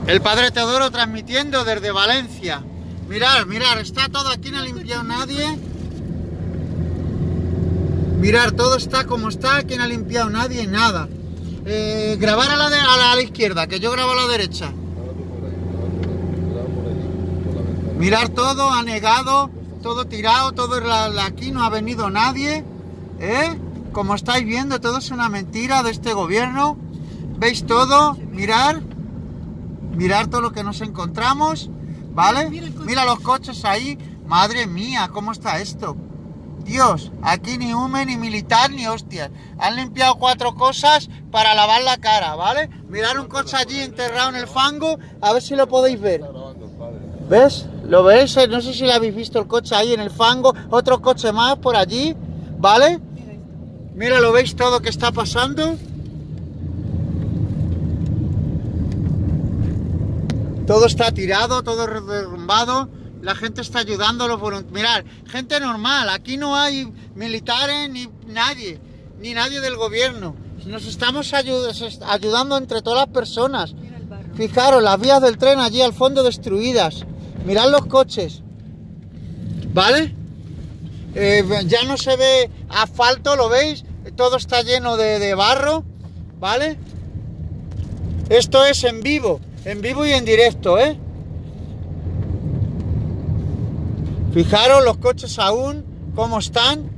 El padre Teodoro transmitiendo desde Valencia. Mirar, está todo aquí, no ha limpiado nadie. Mirar, todo está como está, aquí no ha limpiado nadie, nada. Grabar a la izquierda, que yo grabo a la derecha. Mirar, todo anegado, todo tirado, todo aquí no ha venido nadie. Como estáis viendo, todo es una mentira de este gobierno. ¿Veis todo? Mirar todo lo que nos encontramos, ¿vale? Mira los coches ahí. Madre mía, ¿cómo está esto? Dios, aquí ni hume, ni militar, ni hostias. Han limpiado 4 cosas para lavar la cara, ¿vale? Mirad un coche allí enterrado en el fango, a ver si lo podéis ver. ¿Ves? ¿Lo veis? No sé si lo habéis visto el coche ahí en el fango. Otro coche más por allí, ¿vale? Mira, ¿lo veis todo que está pasando? Todo está tirado, todo derrumbado. La gente está ayudando a los voluntarios. Mirad, gente normal. Aquí no hay militares ni nadie del gobierno. Nos estamos ayudando entre todas las personas. Fijaros, las vías del tren allí al fondo destruidas. Mirad los coches. ¿Vale? Ya no se ve asfalto, ¿lo veis? Todo está lleno de barro. ¿Vale? Esto es en vivo y en directo, ¿eh? Fijaros los coches aún, cómo están.